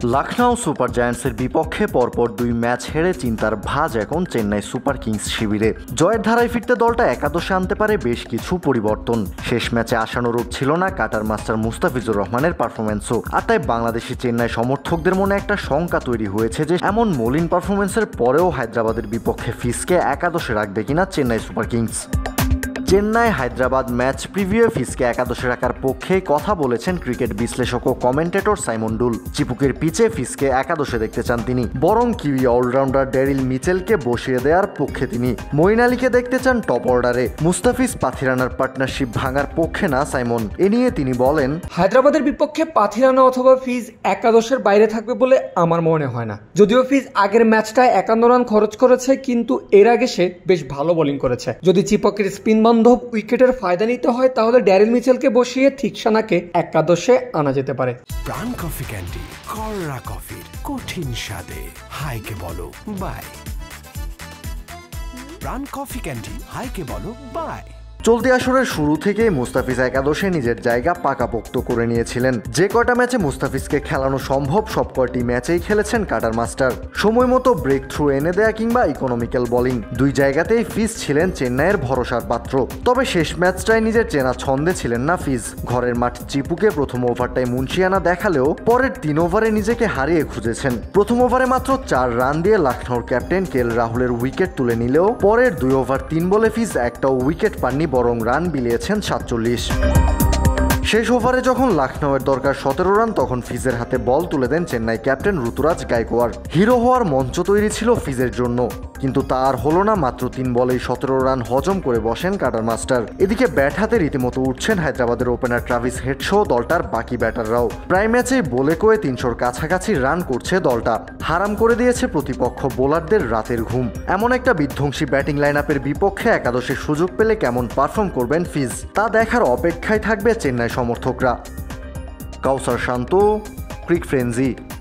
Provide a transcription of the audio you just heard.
Lucknow super জায়ান্টসের বিপক্ষে পরপর 2 match হেরে চিন্তার ভাঁজ এখন চেন্নাই সুপার কিংস শিবিরে। জয়ের ধারায় ফিরতে দলটা একাদশে আনতে পারে বেশ কিছু পরিবর্তন। শেষ ম্যাচে আশানুরূপ ছিল না কাটার মাস্টার মুস্তাফিজুর রহমানের পারফরম্যান্সও, আর তাই বাংলাদেশি চেন্নাই সমর্থকদের মনে একটা শঙ্কা তৈরি হয়েছে যে এমন মলিন পারফরম্যান্সের পরেও হায়দ্রাবাদের বিপক্ষে ফিজকে একাদশে রাখবে কিনা Chennai super kings. Chennai Hyderabad match preview ফিজকে একাদশে রাখার পক্ষে কথা বলেছেন ক্রিকেট বিশ্লেষক ও কমেন্টেটর সাইমন ডুল। চিপুকের পিচে ফিজকে একাদশে দেখতে চান তিনি, বরং কিউই অলরাউন্ডার ড্যারিল মিচেলকে বসিয়ে দেওয়ার পক্ষে তিনি। মঈন আলীকে দেখতে চান টপ অর্ডারে। মুস্তাফিজ পাথিরানার পার্টনারশিপ ভাঙার পক্ষে না সাইমন। এ নিয়ে তিনি বলেন, হায়দ্রাবাদের বিপক্ষে পাথিরানা অথবা ফিজ একাদশের বাইরে থাকবে বলে আমার মনে হয় না। যদিও ফিজ আগের ম্যাচটায় 51 রান খরচ করেছে, কিন্তু এর আগে সে বেশ ভালো বোলিং করেছে। যদি চিপকের স্পিন উইকেটের ফায়দা নিতে হয় তাহলে ড্যারিল মিচেলকে বসিয়ে থিকসানাকে একাদশে আনা যেতে পারে। প্রাণ কফি ক্যান্ডি, কররা কফির কঠিন স্বাদে হাইকে বলো বাই। প্রাণ কফি ক্যান্ডি, হাইকে বলো বাই। চলতি আসরের শুরু থেকেই মুস্তাফিজ একাদশে নিজের জায়গা পাকাপোক্ত করে নিয়েছিলেন। যে কয়টা ম্যাচে মুস্তাফিজকে খেলানো সম্ভব সব কয়টি ম্যাচেই খেলেছেন কাটার মাস্টার। সময় মতো ব্রেক থ্রু এনে দেয়া কিংবা ইকোনমিক্যাল বোলিং, 2 জায়গাতেই ফিজ ছিলেন চেন্নাইয়ের ভরসার পাত্র। তবে শেষ ম্যাচটায় নিজের চেনা ছন্দে ছিলেন না ফিজ। ঘরের মাঠ চিপুকে প্রথম ওভারটায় মুন্সিয়ানা দেখালেও পরের 3 ওভারে নিজেকে হারিয়ে খুঁজেছেন। প্রথম ওভারে মাত্র 4 রান দিয়ে লখনউর ক্যাপ্টেন কেএল রাহুলের উইকেট তুলে নিলেও পরের 2 ওভার 3 বলে ফিজ একটাও উইকেট পাননি, বরং রান বিলিয়েছেন 47। শেষ ওভারে যখন লখনউয়ের দরকার 17 রান, তখন ফিজের হাতে বল তুলে দেন চেন্নাই ক্যাপ্টেন ঋতুরাজ গায়কোয়াড়। হিরো হওয়ার মঞ্চ তৈরি ছিল ফিজের জন্য, কিন্তু তার হলো না। মাত্র 3 বলেই 17 রান হজম করে বসেন কাটার মাস্টার। এদিকে ব্যাট হাতে রীতিমতো উঠছেন হায়দ্রাবাদের ওপেনার ট্রাভিস হেড সহ দলটার বাকি ব্যাটাররাও। প্রায় ম্যাচেই বলে কয়ে 300-র কাছাকাছি রান করছে দলটা। হারাম করে দিয়েছে প্রতিপক্ষ বোলারদের রাতের ঘুম। এমন একটা বিধ্বংসী ব্যাটিং লাইন আপের বিপক্ষে একাদশের সুযোগ পেলে কেমন পারফর্ম করবেন ফিজ, তা দেখার অপেক্ষায় থাকবে চেন্নাই সমর্থকরা। Kawsar Shanto, cric frenzy.